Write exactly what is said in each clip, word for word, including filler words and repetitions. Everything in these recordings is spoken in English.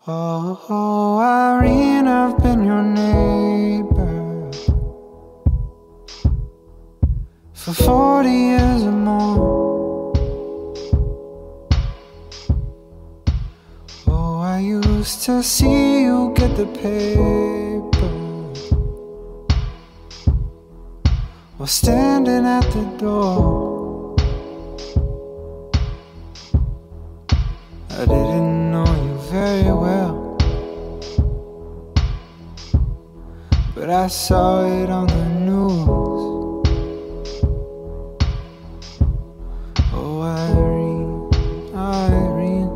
Oh, oh, Irene, I've been your neighbor for forty years or more. Oh, I used to see you get the paper while standing at the door. I didn't know you very well, but I saw it on the news. Oh, Irene, Irene,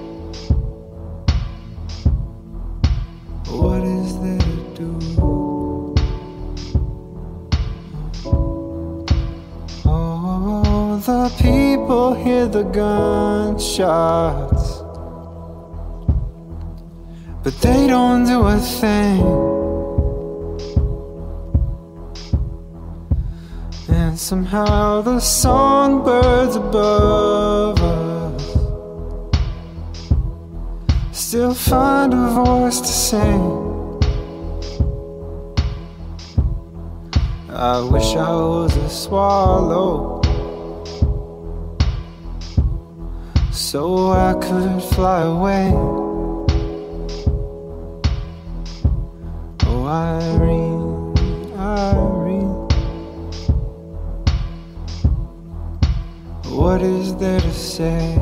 what is there to do? Oh, the people hear the gunshots, but they don't do a thing. And somehow the songbirds above us still find a voice to sing. I wish I was a swallow so I could fly away. Oh, Irene, Irene, what is there to say?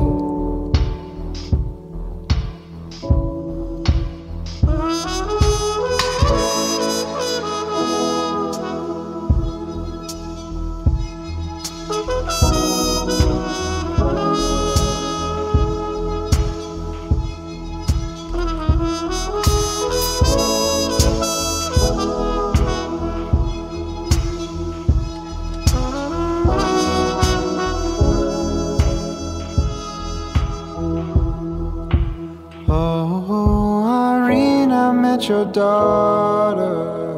Oh, Irene, I met your daughter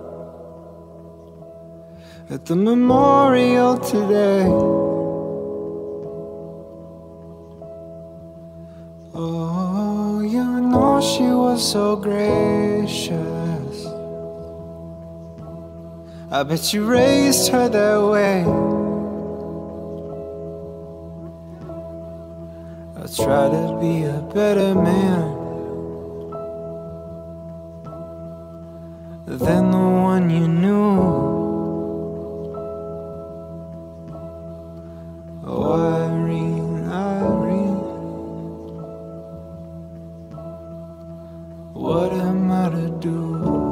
at the memorial today. Oh, you know she was so gracious. I bet you raised her that way. I try to be a better man than the one you knew. Oh, Irene, Irene, what am I to do?